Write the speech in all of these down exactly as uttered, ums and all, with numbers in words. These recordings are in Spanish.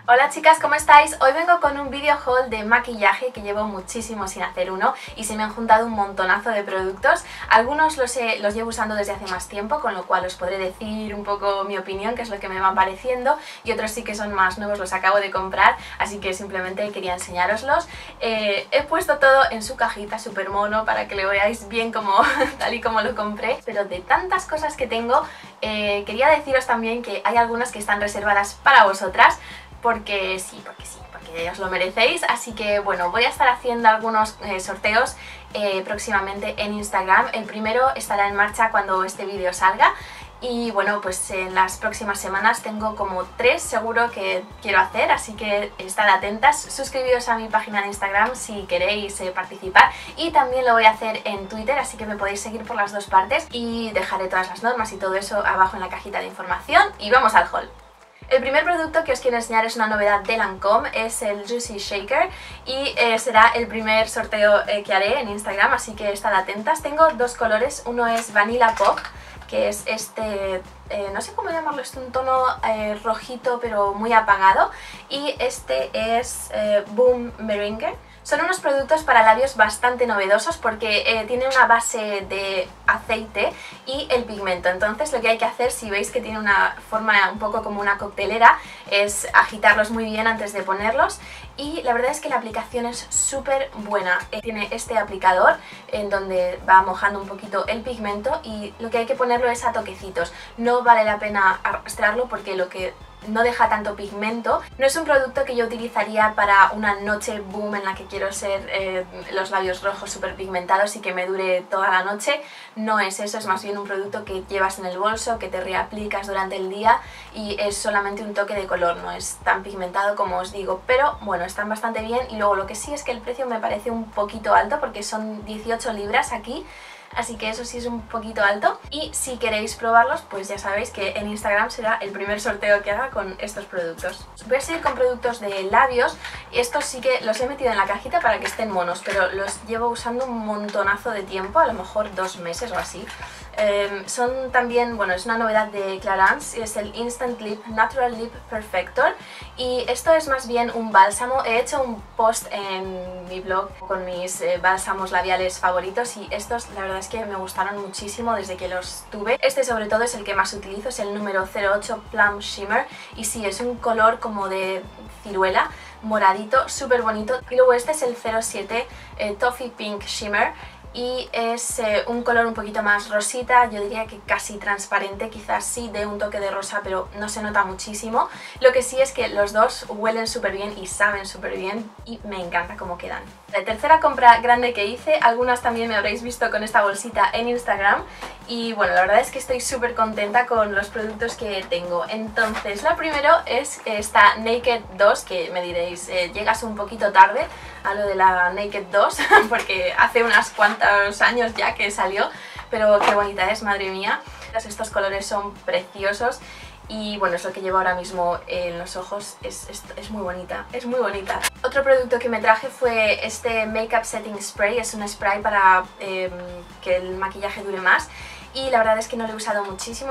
Hola chicas, ¿cómo estáis? Hoy vengo con un video haul de maquillaje que llevo muchísimo sin hacer uno y se me han juntado un montonazo de productos. Algunos los, he, los llevo usando desde hace más tiempo, con lo cual os podré decir un poco mi opinión, qué es lo que me van pareciendo, y otros sí que son más nuevos, los acabo de comprar, así que simplemente quería enseñároslos. Eh, he puesto todo en su cajita súper mono para que lo veáis bien como tal y como lo compré, pero de tantas cosas que tengo, eh, quería deciros también que hay algunas que están reservadas para vosotras, porque sí, porque sí, porque os lo merecéis. Así que bueno, voy a estar haciendo algunos eh, sorteos eh, próximamente en Instagram. El primero estará en marcha cuando este vídeo salga. Y bueno, pues en las próximas semanas tengo como tres seguro que quiero hacer, así que estad atentas. Suscribíos a mi página de Instagram si queréis eh, participar, y también lo voy a hacer en Twitter, así que me podéis seguir por las dos partes y dejaré todas las normas y todo eso abajo en la cajita de información. Y vamos al haul. El primer producto que os quiero enseñar es una novedad de Lancôme, es el Juicy Shaker, y eh, será el primer sorteo eh, que haré en Instagram, así que estad atentas. Tengo dos colores, uno es Vanilla Pop, que es este, eh, no sé cómo llamarlo, es un tono eh, rojito pero muy apagado, y este es eh, Boom Meringue. Son unos productos para labios bastante novedosos porque eh, tiene una base de aceite y el pigmento. Entonces lo que hay que hacer, si veis que tiene una forma un poco como una coctelera, es agitarlos muy bien antes de ponerlos. Y la verdad es que la aplicación es súper buena. Eh, tiene este aplicador en donde va mojando un poquito el pigmento, y lo que hay que ponerlo es a toquecitos. No vale la pena arrastrarlo porque lo que no deja tanto pigmento. No es un producto que yo utilizaría para una noche boom en la que quiero ser eh, los labios rojos súper pigmentados y que me dure toda la noche. No es eso, es más bien un producto que llevas en el bolso, que te reaplicas durante el día, y es solamente un toque de color, no es tan pigmentado como os digo, pero bueno, están bastante bien. Y luego lo que sí es que el precio me parece un poquito alto porque son dieciocho libras aquí, así que eso sí es un poquito alto. Y si queréis probarlos, pues ya sabéis que en Instagram será el primer sorteo que haga con estos productos. Voy a seguir con productos de labios. Estos sí que los he metido en la cajita para que estén monos, pero los llevo usando un montonazo de tiempo, a lo mejor dos meses o así. Eh, son también, bueno, es una novedad de Clarins, es el Instant Lip Natural Lip Perfector, y esto es más bien un bálsamo. He hecho un post en mi blog con mis eh, bálsamos labiales favoritos, y estos la verdad es que me gustaron muchísimo desde que los tuve. Este sobre todo es el que más utilizo, es el número cero ocho Plum Shimmer, y sí, es un color como de ciruela, moradito, súper bonito. Y luego este es el cero siete eh, Toffee Pink Shimmer, y es eh, un color un poquito más rosita, yo diría que casi transparente, quizás sí de un toque de rosa, pero no se nota muchísimo. Lo que sí es que los dos huelen súper bien y saben súper bien, y me encanta cómo quedan. La tercera compra grande que hice, algunas también me habréis visto con esta bolsita en Instagram, y bueno, la verdad es que estoy súper contenta con los productos que tengo. Entonces, lo primero es esta Naked dos, que me diréis, eh, llegas un poquito tarde a lo de la Naked dos, porque hace unas cuantos años ya que salió, pero qué bonita es, madre mía. Estos colores son preciosos, y bueno, es lo que llevo ahora mismo en los ojos. Es, es, es muy bonita, es muy bonita. Otro producto que me traje fue este Makeup Setting Spray, es un spray para eh, que el maquillaje dure más, y la verdad es que no lo he usado muchísimo.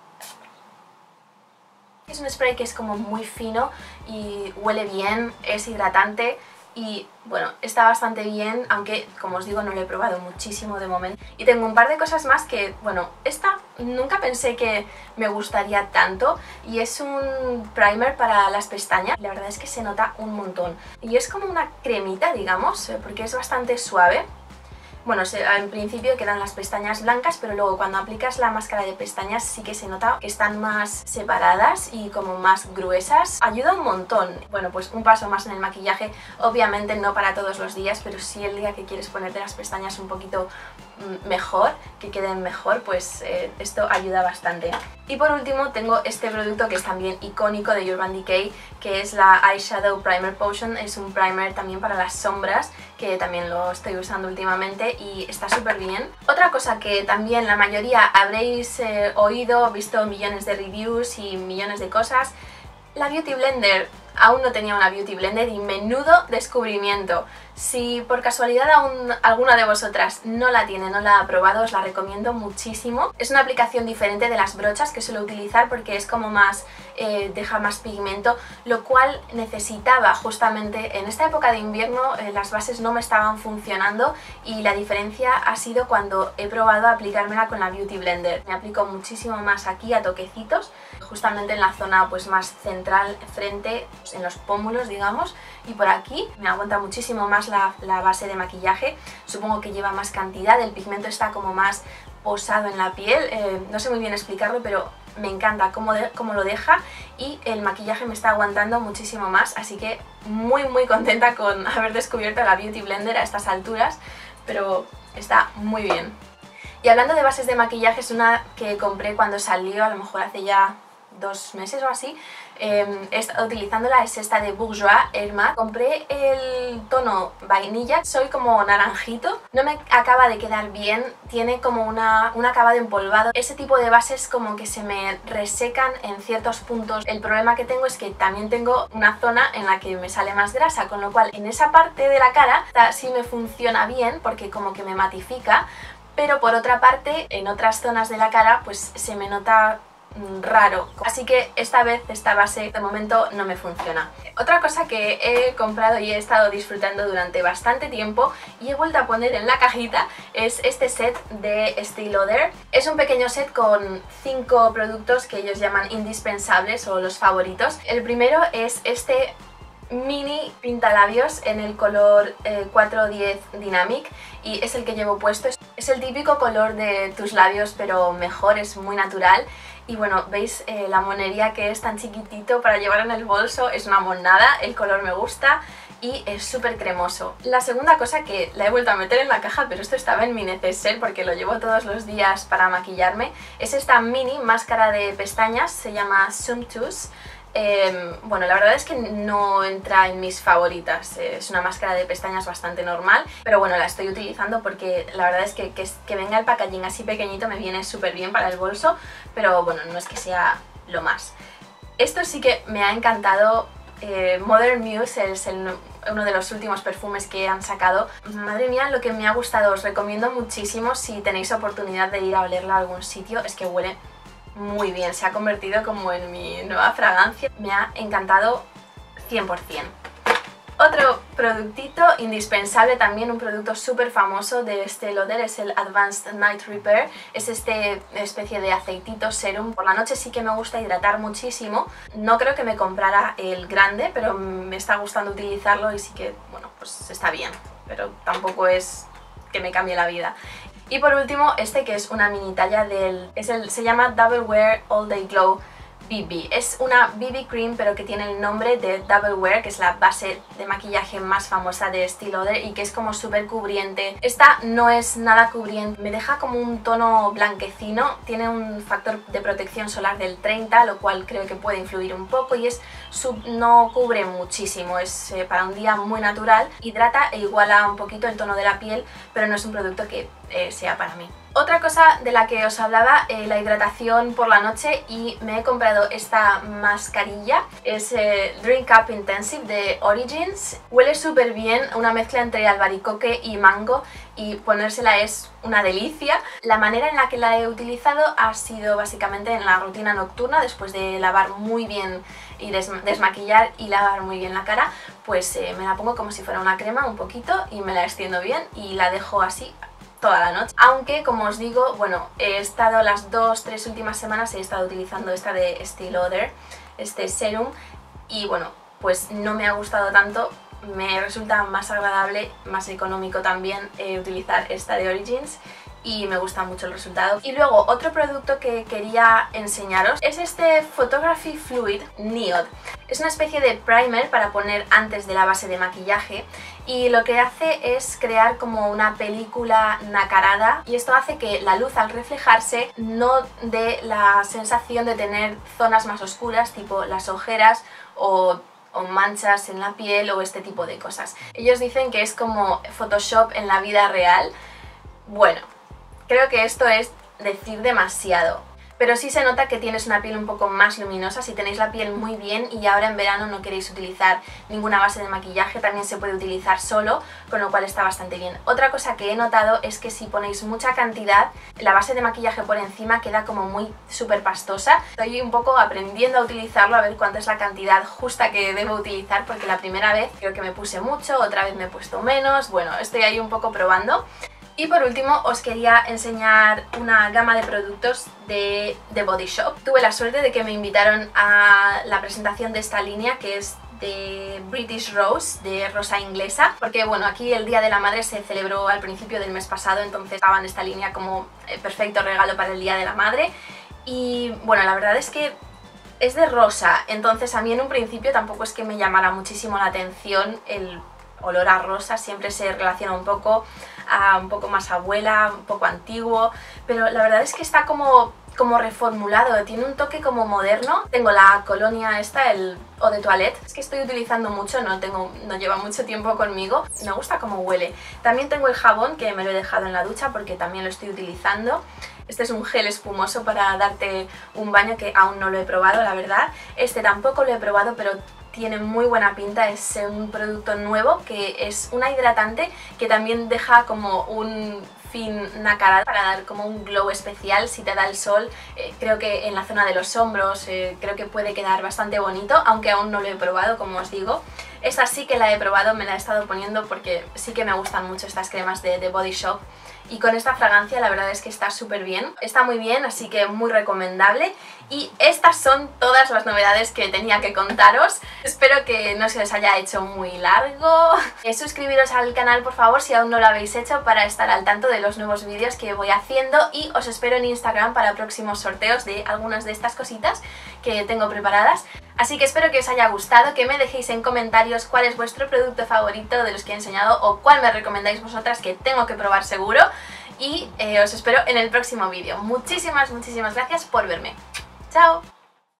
Es un spray que es como muy fino y huele bien, es hidratante, y bueno, está bastante bien, aunque como os digo no lo he probado muchísimo de momento. Y tengo un par de cosas más que, bueno, esta nunca pensé que me gustaría tanto, y es un primer para las pestañas. La verdad es que se nota un montón, y es como una cremita, digamos, porque es bastante suave. Bueno, en principio quedan las pestañas blancas, pero luego cuando aplicas la máscara de pestañas sí que se nota que están más separadas y como más gruesas. Ayuda un montón. Bueno, pues un paso más en el maquillaje, obviamente no para todos los días, pero sí el día que quieres ponerte las pestañas un poquito mejor, que queden mejor, pues eh, esto ayuda bastante. Y por último tengo este producto que es también icónico de Urban Decay, que es la Eyeshadow Primer Potion. Es un primer también para las sombras, que también lo estoy usando últimamente y está súper bien. Otra cosa que también la mayoría habréis eh, oído, visto millones de reviews y millones de cosas, la Beauty Blender. Aún no tenía una Beauty Blender y menudo descubrimiento. Si por casualidad aún alguna de vosotras no la tiene, no la ha probado, os la recomiendo muchísimo. Es una aplicación diferente de las brochas que suelo utilizar porque es como más, eh, deja más pigmento, lo cual necesitaba justamente en esta época de invierno. Eh, las bases no me estaban funcionando y la diferencia ha sido cuando he probado a aplicármela con la Beauty Blender. Me aplico muchísimo más aquí a toquecitos, justamente en la zona pues más central, frente, pues, en los pómulos digamos, y por aquí me aguanta muchísimo más la, la base de maquillaje. Supongo que lleva más cantidad, el pigmento está como más posado en la piel, eh, no sé muy bien explicarlo, pero me encanta cómo, de, cómo lo deja, y el maquillaje me está aguantando muchísimo más, así que muy muy contenta con haber descubierto la Beauty Blender a estas alturas, pero está muy bien. Y hablando de bases de maquillaje, es una que compré cuando salió, a lo mejor hace ya dos meses o así. Eh, he estado utilizándola, es esta de Bourjois Air Matte. Compré el tono vainilla, soy como naranjito, no me acaba de quedar bien, tiene como una, un acabado empolvado. Ese tipo de bases como que se me resecan en ciertos puntos. El problema que tengo es que también tengo una zona en la que me sale más grasa, con lo cual en esa parte de la cara sí me funciona bien porque como que me matifica, pero por otra parte en otras zonas de la cara pues se me nota raro, así que esta vez esta base de momento no me funciona. Otra cosa que he comprado y he estado disfrutando durante bastante tiempo y he vuelto a poner en la cajita es este set de Estée Lauder. Es un pequeño set con cinco productos que ellos llaman indispensables o los favoritos. El primero es este mini pintalabios en el color eh, cuatro diez Dynamic, y es el que llevo puesto. Es el típico color de tus labios, pero mejor, es muy natural. Y bueno, veis eh, la monería que es tan chiquitito para llevar en el bolso, es una monada, el color me gusta y es súper cremoso. La segunda cosa, que la he vuelto a meter en la caja, pero esto estaba en mi neceser porque lo llevo todos los días para maquillarme, es esta mini máscara de pestañas, se llama Sumptuous. Eh, bueno, la verdad es que no entra en mis favoritas, eh, es una máscara de pestañas bastante normal, pero bueno, la estoy utilizando porque la verdad es que, que, que venga el packaging así pequeñito me viene súper bien para el bolso, pero bueno, no es que sea lo más. Esto sí que me ha encantado. eh, Modern Muse es el, uno de los últimos perfumes que han sacado. Madre mía, lo que me ha gustado, os recomiendo muchísimo si tenéis oportunidad de ir a olerla a algún sitio, es que huele muy bien, se ha convertido como en mi nueva fragancia, me ha encantado cien por cien. Otro productito indispensable, también un producto súper famoso de Estée Lauder, es el Advanced Night Repair. Es este especie de aceitito serum. Por la noche sí que me gusta hidratar muchísimo. No creo que me comprara el grande, pero me está gustando utilizarlo y sí que, bueno, pues está bien, pero tampoco es que me cambie la vida. Y por último, este que es una mini talla del... Es el, se llama Double Wear All Day Glow B B. Es una B B cream pero que tiene el nombre de Double Wear, que es la base de maquillaje más famosa de Estée Lauder y que es como súper cubriente. Esta no es nada cubriente, me deja como un tono blanquecino, tiene un factor de protección solar del treinta, lo cual creo que puede influir un poco, y es sub, no cubre muchísimo, es eh, para un día muy natural, hidrata e iguala un poquito el tono de la piel, pero no es un producto que eh, sea para mí. Otra cosa de la que os hablaba, eh, la hidratación por la noche, y me he comprado esta mascarilla, es eh, Drink Up Intensive de Origins. Huele súper bien, una mezcla entre albaricoque y mango, y ponérsela es una delicia. La manera en la que la he utilizado ha sido básicamente en la rutina nocturna, después de lavar muy bien y des desmaquillar y lavar muy bien la cara, pues eh, me la pongo como si fuera una crema un poquito y me la extiendo bien y la dejo así toda la noche. Aunque, como os digo, bueno, he estado las dos, tres últimas semanas he estado utilizando esta de Estée Lauder, este serum, y bueno, pues no me ha gustado tanto. Me resulta más agradable, más económico también eh, utilizar esta de Origins, y me gusta mucho el resultado. Y luego otro producto que quería enseñaros es este Photography Fluid Nude. Es una especie de primer para poner antes de la base de maquillaje, y lo que hace es crear como una película nacarada, y esto hace que la luz al reflejarse no dé la sensación de tener zonas más oscuras, tipo las ojeras o o manchas en la piel o este tipo de cosas. Ellos dicen que es como Photoshop en la vida real. Bueno, creo que esto es decir demasiado. pero sí se nota que tienes una piel un poco más luminosa. Si tenéis la piel muy bien y ahora en verano no queréis utilizar ninguna base de maquillaje, también se puede utilizar solo, con lo cual está bastante bien. Otra cosa que he notado es que si ponéis mucha cantidad, la base de maquillaje por encima queda como muy súper pastosa. Estoy un poco aprendiendo a utilizarlo, a ver cuánta es la cantidad justa que debo utilizar, porque la primera vez creo que me puse mucho, otra vez me he puesto menos. Bueno, estoy ahí un poco probando. Y por último os quería enseñar una gama de productos de The Body Shop. Tuve la suerte de que me invitaron a la presentación de esta línea, que es de British Rose, de rosa inglesa, porque bueno, aquí el Día de la Madre se celebró al principio del mes pasado, entonces estaba en esta línea como el perfecto regalo para el Día de la Madre. Y bueno, la verdad es que es de rosa, entonces a mí en un principio tampoco es que me llamara muchísimo la atención el olor a rosa, siempre se relaciona un poco a un poco más abuela, un poco antiguo, pero la verdad es que está como, como reformulado, tiene un toque como moderno. Tengo la colonia esta, el Eau de Toilette, es que estoy utilizando mucho, no, tengo, no lleva mucho tiempo conmigo, me gusta cómo huele. También tengo el jabón, que me lo he dejado en la ducha porque también lo estoy utilizando. Este es un gel espumoso para darte un baño, que aún no lo he probado, la verdad. Este tampoco lo he probado, pero tiene muy buena pinta, es un producto nuevo que es una hidratante que también deja como un fin nacarado para dar como un glow especial si te da el sol. Eh, creo que en la zona de los hombros eh, creo que puede quedar bastante bonito, aunque aún no lo he probado, como os digo. Esta sí que la he probado, me la he estado poniendo porque sí que me gustan mucho estas cremas de The Body Shop. Y con esta fragancia la verdad es que está súper bien, está muy bien, así que muy recomendable. Y estas son todas las novedades que tenía que contaros. Espero que no se os haya hecho muy largo. Eh, suscribiros al canal por favor si aún no lo habéis hecho, para estar al tanto de los nuevos vídeos que voy haciendo, y os espero en Instagram para próximos sorteos de algunas de estas cositas que tengo preparadas. Así que espero que os haya gustado, que me dejéis en comentarios cuál es vuestro producto favorito de los que he enseñado o cuál me recomendáis vosotras que tengo que probar seguro. Y eh, os espero en el próximo vídeo. Muchísimas, muchísimas gracias por verme. ¡Chao!